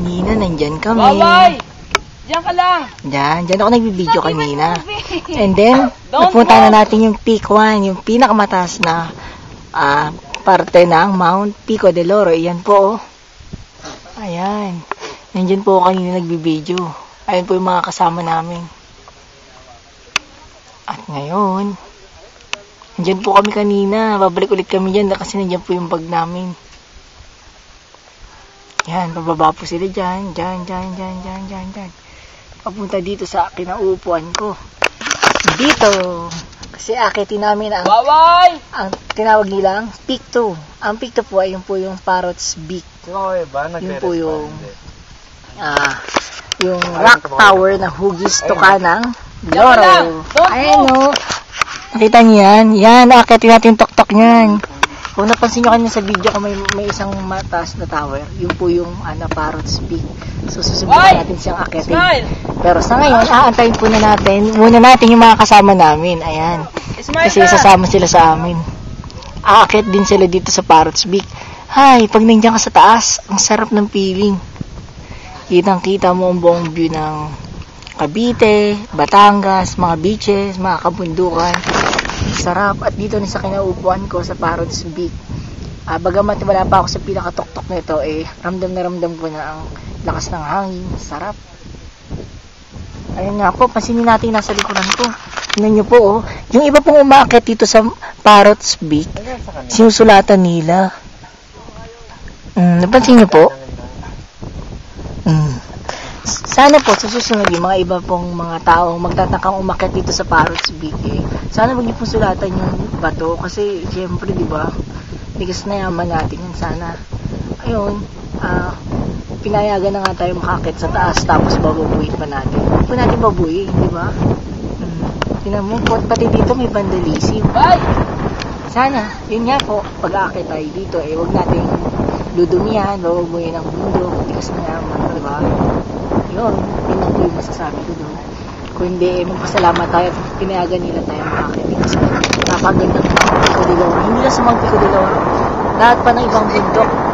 Kanina, nandyan kami. Baway! Diyan ka lang! Diyan ako nagbibideo kanina. And then, napunta na natin yung Peak 1, yung pinakamataas na parte ng Mount Pico del Oro. Ayan po. Ayan. Nandyan po ako kanina nagbibideo. Ayan po yung mga kasama namin. At ngayon, nandyan po kami kanina. Babalik ulit kami dyan kasi nandyan po yung bag namin. Yan, bababa po sila dyan. Dyan. Papunta dito sa kinaupuan ko. Dito. Kasi akitin namin ang tinawag nilang Peak 2. Ang Peak 2 po ay yung Parrots Beak. Yun po yung rock tower na hugis tuka ng Loro. Ayan o. Nakita niyo yan? Yan, akitin natin yung tok-tok niyan. Kung napansin nyo kanina sa video ko may isang mataas na tower, yun po yung Parrots Peak. So susubukan natin siyang akitin. Pero sa ngayon, aantayin po muna natin yung mga kasama namin. Ayan. Kasi sasama sila sa amin. Aakit din sila dito sa Parrots Peak. Hay, pag nandiyan ka sa taas, ang sarap ng feeling. Kitang-kita mo ang buong view ng Cavite, Batangas, mga beaches, mga kabundukan. Sarap. At dito na sa kinaupuan ko sa Parrots Peak. Bagamat wala pa ako sa pinakatok-tok nito, ramdam na ramdam ko na ang lakas ng hangin. Sarap. Ayun nga po, pansinin natin nasa likuran ko. Tingnan nyo po, yung iba pong umaakit dito sa Parrots Peak, sinusulatan nila. Napansin nyo po? Sana po sa susunod yung mga iba pong mga taong magtatakang umakyat dito sa Parrots Peak, sana wag niyo pong sulatan yung bato kasi siyempre di ba bigas na yaman natin yan. Sana ayun, pinayagan na nga tayo makakit sa taas tapos babubuin pa natin. Huwag po natin babuin, di ba? Tingnan mo po, pati dito may vandalism. Sana, yun nga po, pag-aakit tayo dito wag natin dudumihan, babubuin ang bundok, bigas na yaman, di ba? Yun lang po yung masasabi ko doon. Kung hindi, magpasalamat tayo at pinayagan nila tayo makakit dito sa napagandang Pico del Oro. Hindi lang sa mga Pico del Oro, lahat pa ng ibang bundok